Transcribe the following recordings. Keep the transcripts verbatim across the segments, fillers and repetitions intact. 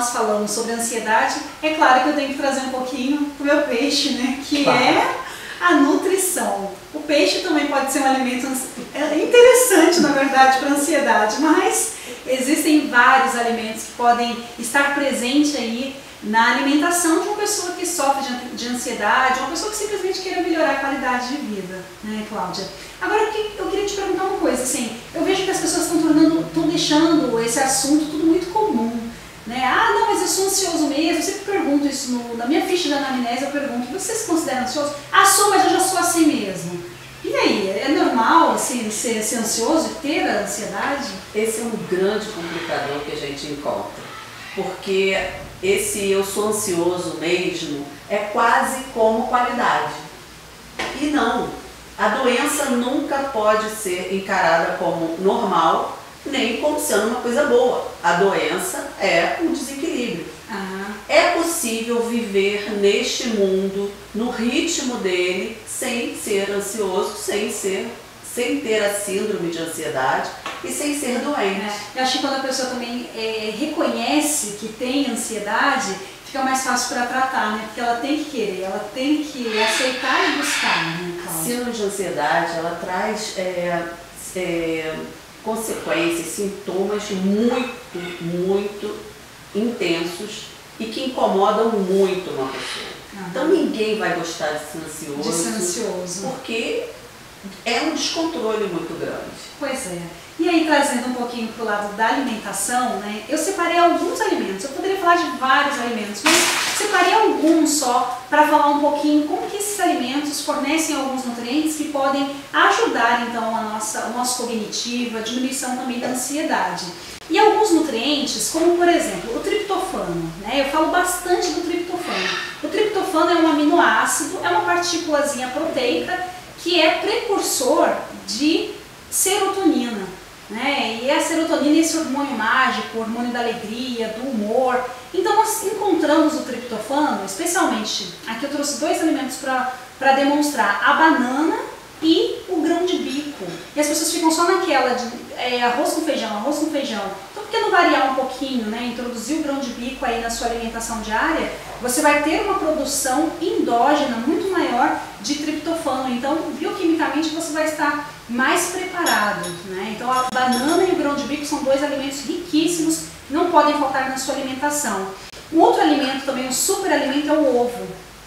nós falamos sobre ansiedade, é claro que eu tenho que trazer um pouquinho do meu peixe, né? Que é a nutrição. O peixe também pode ser um alimento interessante, na verdade, para a ansiedade, mas existem vários alimentos que podem estar presentes aí na alimentação de uma pessoa que sofre de ansiedade, uma pessoa que simplesmente queira melhorar a qualidade de vida, né, Cláudia? Agora, eu queria te perguntar uma coisa, assim, eu vejo que as pessoas estão tornando, estão deixando esse assunto tudo muito comum, né? Ah, não, mas eu sou ansioso mesmo, eu sempre pergunto isso, no, na minha ficha da anamnese eu pergunto, você se considera ansioso? Ah, sou, mas eu já sou assim mesmo. E aí, é normal assim, ser, ser ansioso e ter a ansiedade? Esse é um grande complicador que a gente encontra, porque esse eu sou ansioso mesmo é quase como qualidade. E não, a doença nunca pode ser encarada como normal, nem como sendo uma coisa boa. A doença é um desequilíbrio. Ah. É possível viver neste mundo, no ritmo dele, sem ser ansioso, sem ser, sem ter a síndrome de ansiedade e sem ser doente. É. Eu acho que quando a pessoa também é, reconhece que tem ansiedade, fica mais fácil para tratar, né? Porque ela tem que querer, ela tem que aceitar e buscar, né, a síndrome de ansiedade, ela traz é, é, consequências, sintomas muito, muito intensos e que incomodam muito uma pessoa. Uhum. Então ninguém vai gostar de ser ansioso, de ser ansioso, porque é um descontrole muito grande. Pois é. E aí, trazendo um pouquinho para o lado da alimentação, né, eu separei alguns alimentos, eu poderia falar de vários alimentos, mas separei alguns só para falar um pouquinho como que esses alimentos fornecem alguns nutrientes que podem ajudar então a nossa, o nosso cognitivo, a diminuição também da ansiedade. E alguns nutrientes, como por exemplo o triptofano, né, eu falo bastante do triptofano. O triptofano é um aminoácido, é uma partículazinha proteica que é precursor de serotonina, né? E a serotonina é esse hormônio mágico, o hormônio da alegria, do humor. Então nós encontramos o triptofano, especialmente, aqui eu trouxe dois alimentos para demonstrar, a banana e o grão de bico. E as pessoas ficam só naquela de é, arroz com feijão, arroz com feijão. Então por que não variar um pouquinho, né? Introduzir o grão de bico aí na sua alimentação diária, você vai ter uma produção endógena muito maior de triptofano. Então bioquimicamente você vai estar mais preparado, né? Então a banana e o grão de bico são dois alimentos riquíssimos que não podem faltar na sua alimentação. Um outro alimento também, um super alimento, é o ovo,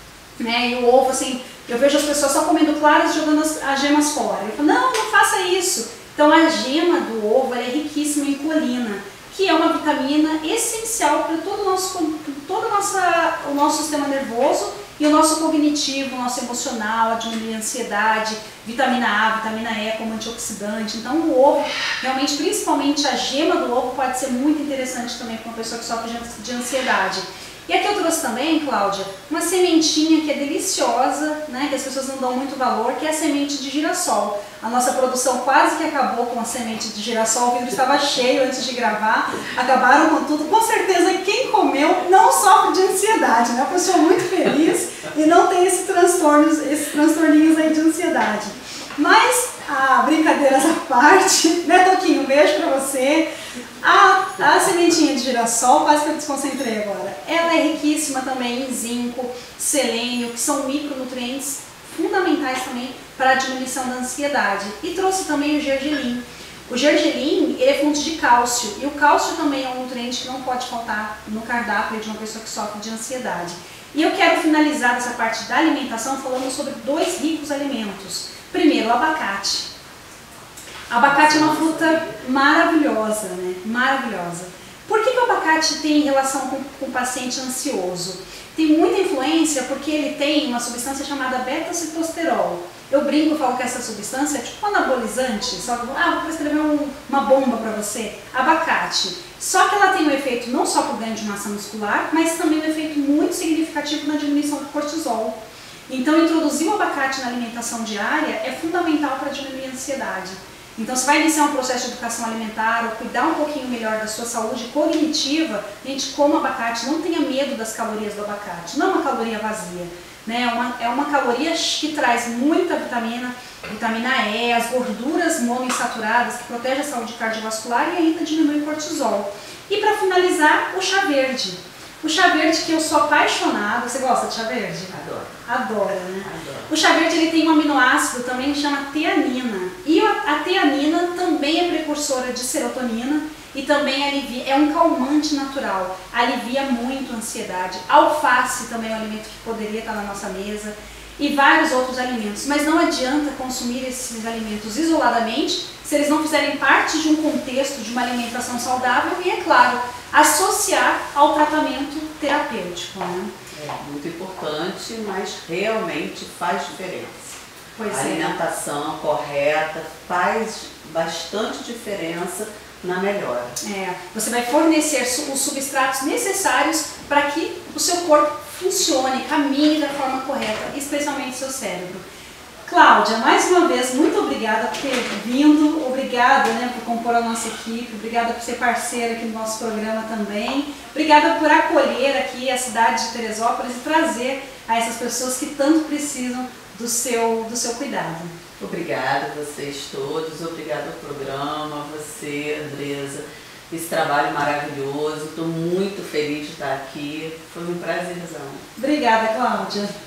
né? E o ovo, assim, eu vejo as pessoas só comendo claras e jogando as, as gemas fora. Eu falo, não, não faça isso. Então a gema do ovo ela é riquíssima em colina, que é uma vitamina essencial para todo o nosso, todo o nosso, o nosso sistema nervoso e o nosso cognitivo, o nosso emocional, a diminuir a ansiedade, vitamina A, vitamina E como antioxidante. Então o ovo, realmente, principalmente a gema do ovo, pode ser muito interessante também para uma pessoa que sofre de ansiedade. E aqui eu trouxe também, Cláudia, uma sementinha que é deliciosa, né, que as pessoas não dão muito valor, que é a semente de girassol. A nossa produção quase que acabou com a semente de girassol, o vidro estava cheio antes de gravar, acabaram com tudo. Com certeza quem comeu não sofre de ansiedade, né? Uma pessoa muito feliz e não tem esse transtorno, esses transtorninhos aí de ansiedade. Mas, ah, brincadeiras à parte, né, Toquinho? Um beijo pra você. A, a sementinha de girassol, quase que eu desconcentrei agora, ela é riquíssima também em zinco, selênio, que são micronutrientes fundamentais também para a diminuição da ansiedade. E trouxe também o gergelim. O gergelim, ele é fonte de cálcio, e o cálcio também é um nutriente que não pode faltar no cardápio de uma pessoa que sofre de ansiedade. E eu quero finalizar essa parte da alimentação falando sobre dois ricos alimentos. Primeiro, o abacate. Abacate é uma fruta maravilhosa, né? Maravilhosa. Por que que o abacate tem relação com, com o paciente ansioso? Tem muita influência porque ele tem uma substância chamada beta-citosterol. Eu brinco, eu falo que essa substância é tipo um anabolizante, só que, ah, vou prescrever um, uma bomba para você. Abacate. Só que ela tem um efeito não só para o ganho de massa muscular, mas também um efeito muito significativo na diminuição do cortisol. Então, introduzir o abacate na alimentação diária é fundamental para diminuir a ansiedade. Então, você vai iniciar um processo de educação alimentar ou cuidar um pouquinho melhor da sua saúde cognitiva, gente, coma abacate, não tenha medo das calorias do abacate, não é uma caloria vazia. né? É uma, é uma caloria que traz muita vitamina, vitamina E, as gorduras monoinsaturadas, que protege a saúde cardiovascular e ainda diminui o cortisol. E para finalizar, o chá verde. O chá verde que eu sou apaixonada. Você gosta de chá verde? Adoro. Adora, né? Adoro. O chá verde ele tem um aminoácido também que chama teanina. E a, a teanina também é precursora de serotonina e também alivia, é um calmante natural, alivia muito a ansiedade. Alface também é um alimento que poderia estar na nossa mesa e vários outros alimentos. Mas não adianta consumir esses alimentos isoladamente se eles não fizerem parte de um contexto de uma alimentação saudável e, é claro, associar ao tratamento terapêutico, né? É muito importante, mas realmente faz diferença. Pois a é. alimentação correta faz bastante diferença na melhora. É, você vai fornecer os substratos necessários para que o seu corpo funcione, caminhe da forma correta, especialmente o seu cérebro. Cláudia, mais uma vez, muito obrigada por ter vindo, obrigada, né, por compor a nossa equipe, obrigada por ser parceira aqui no nosso programa também, obrigada por acolher aqui a cidade de Teresópolis e trazer a essas pessoas que tanto precisam do seu, do seu cuidado. Obrigada a vocês todos, obrigada ao programa, você, Andresa, esse trabalho maravilhoso, estou muito feliz de estar aqui, foi um prazerzão. Obrigada, Cláudia.